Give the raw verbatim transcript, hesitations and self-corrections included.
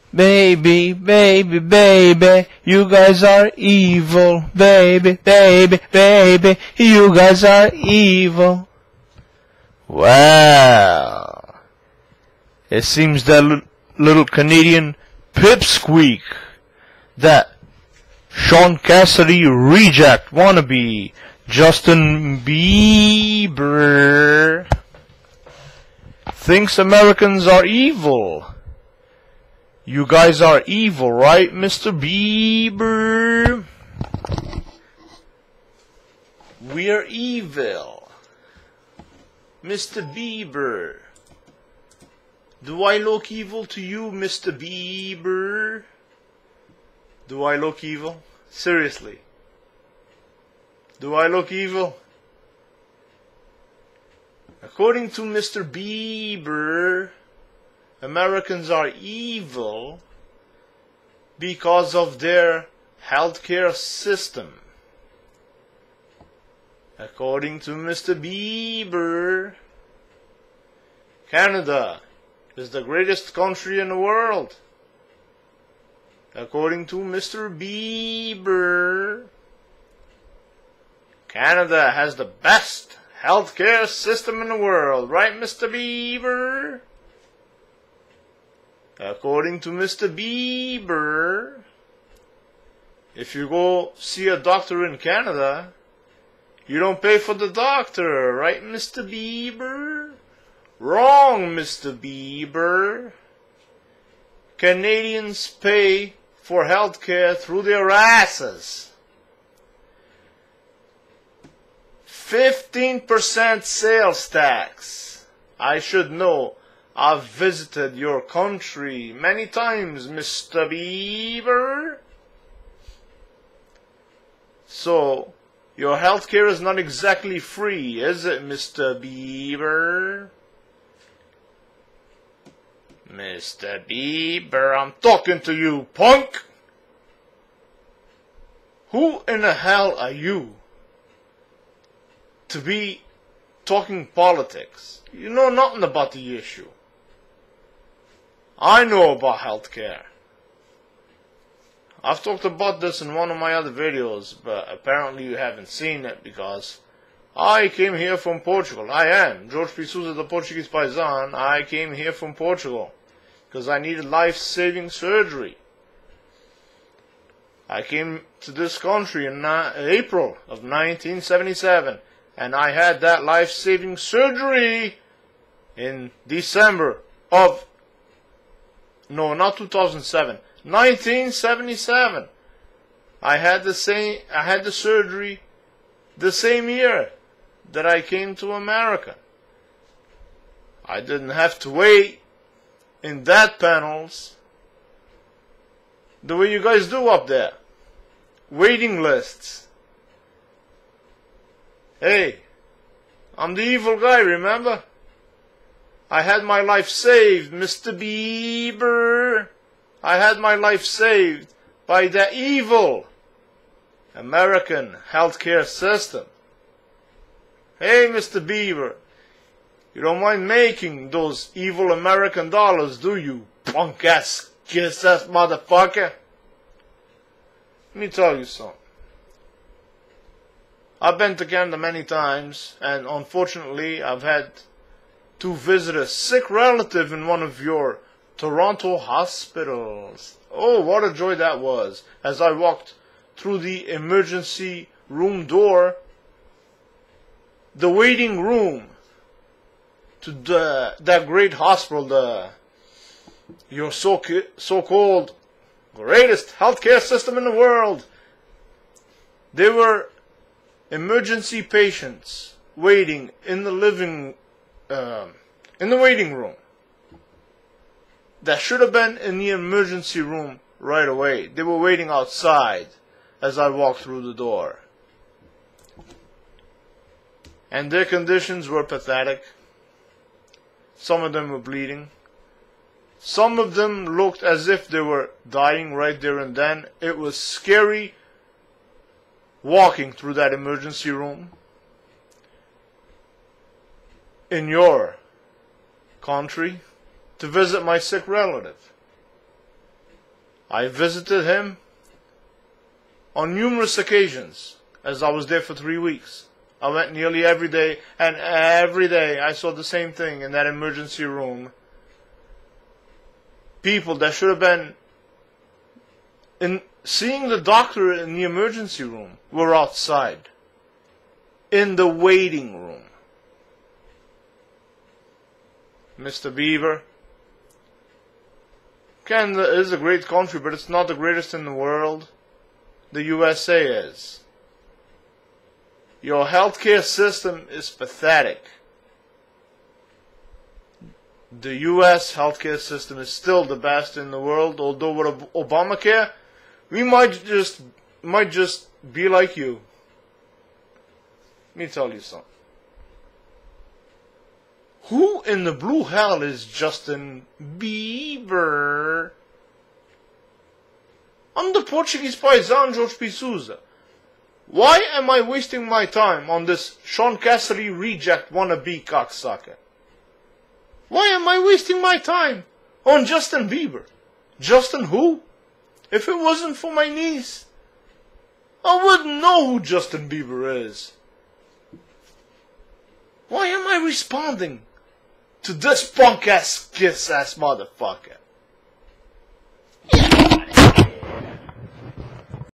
Baby, baby, baby, you guys are evil. Baby, baby, baby, you guys are evil. Wow. It seems that l little Canadian pipsqueak, that Shawn Cassidy reject wannabe, Justin Bieber, thinks Americans are evil. You guys are evil, right, Mister Bieber? We're evil. Mister Bieber. Do I look evil to you, Mister Bieber? Do I look evil? Seriously. Do I look evil? According to Mister Bieber, Americans are evil because of their healthcare system. According to Mister Bieber, Canada is the greatest country in the world. According to Mister Bieber, Canada has the best healthcare system in the world, right, Mister Bieber? According to Mister Bieber, if you go see a doctor in Canada, you don't pay for the doctor, right, Mister Bieber? Wrong, Mister Bieber. Canadians pay for healthcare through their asses. fifteen percent sales tax. I should know. I've visited your country many times, Mister Bieber. So, your healthcare is not exactly free, is it, Mister Bieber? Mister Bieber, I'm talking to you, punk! Who in the hell are you to be talking politics? You know nothing about the issue. I know about healthcare. I've talked about this in one of my other videos, but apparently you haven't seen it because I came here from Portugal. I am Jorge P. Sousa, the Portuguese Paisan. I came here from Portugal because I needed life-saving surgery. I came to this country in April of nineteen seventy-seven, and I had that life-saving surgery in December of No, not two thousand seven. nineteen seventy-seven. I had the same. I had the surgery the same year that I came to America. I didn't have to wait in that panels the way you guys do up there. Waiting lists. Hey, I'm the evil guy, remember? I had my life saved, Mister Bieber. I had my life saved by the evil American healthcare system. Hey, Mister Bieber, you don't mind making those evil American dollars, do you, punk-ass, kiss-ass motherfucker? Let me tell you something. I've been to Canada many times, and unfortunately, I've had to visit a sick relative in one of your Toronto hospitals. Oh, what a joy that was. As I walked through the emergency room door, the waiting room to the, that great hospital, the your so, so-called greatest healthcare system in the world. There were emergency patients waiting in the living Um, in the waiting room that should have been in the emergency room right away. They were waiting outside as I walked through the door. And their conditions were pathetic. Some of them were bleeding. Some of them looked as if they were dying right there and then. It was scary walking through that emergency room in your country to visit my sick relative. I visited him on numerous occasions, as I was there for three weeks. I went nearly every day, and every day I saw the same thing in that emergency room. People that should have been in seeing the doctor in the emergency room were outside, in the waiting room. Mister Bieber, Canada is a great country, but it's not the greatest in the world. The U S A is. Your healthcare system is pathetic. The U S healthcare system is still the best in the world, although with Obamacare, we might just might just be like you. Let me tell you something. Who in the blue hell is Justin Bieber? I'm the Portuguese paisan Jorge P. Souza. Why am I wasting my time on this Shawn Cassidy reject wannabe cocksucker? Why am I wasting my time on Justin Bieber? Justin who? If it wasn't for my niece, I wouldn't know who Justin Bieber is. Why am I responding to this punk ass kiss ass motherfucker?